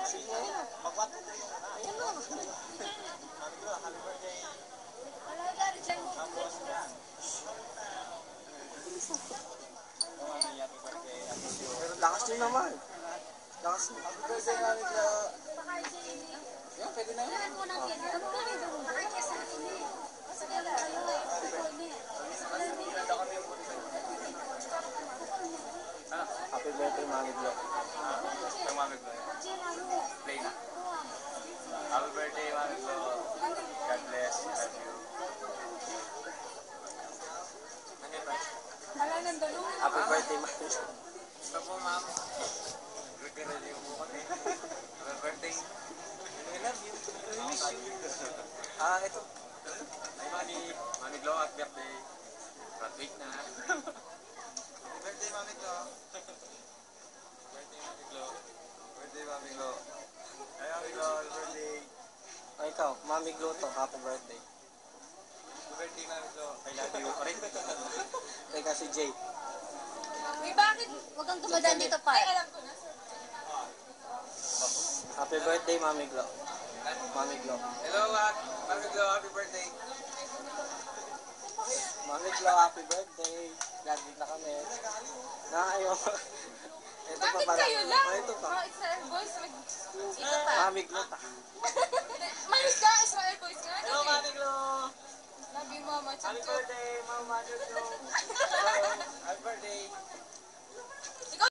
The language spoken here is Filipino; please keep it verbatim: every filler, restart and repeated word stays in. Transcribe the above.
Sige. Magwato na yun. Ayan o. Happy birthday. Tapos yan. Happy birthday. Pero lakas din naman. Lakas din. Happy birthday nga nila. Yan, pwede na yun. Happy birthday, Mami Glo. Ang Mami Glo. Play na. Happy birthday, Mami Glo. God bless. Love you. Happy birthday, Mami Glo. Ito po, ma'am. Regret yung po kami. Happy birthday. I love you. I miss you. Ah, ito. Ay, Mami. Mami Glo, happy birthday. Graduate na. Happy birthday, Mami Glo. Birthday, Mami Glo. Birthday, Mami Glo. Ay, Mami Glo, happy birthday. Ay, ikaw, Mami Glo to, happy birthday. Happy birthday, Mami Glo. I love you. Aray. Teka si Jay. Uy, bakit? Huwag kang tumadaan dito pa. Ay, alam ko na. Happy birthday, Mami Glo. Mami Glo. Hello, Wak. Mami Glo, happy birthday. Mami Glo, happy birthday. Graduate na kami. Nakayo. Ito pa Bakit pala. kayo lang? Oh, ito pa. Mga Israel boys, mag... Ito pa. Mami Glo ta. Manis ka, Israel boys nga. Hello, Mami Glo. Love you, mama. Happy birthday, Mama Mami Glo. Happy birthday.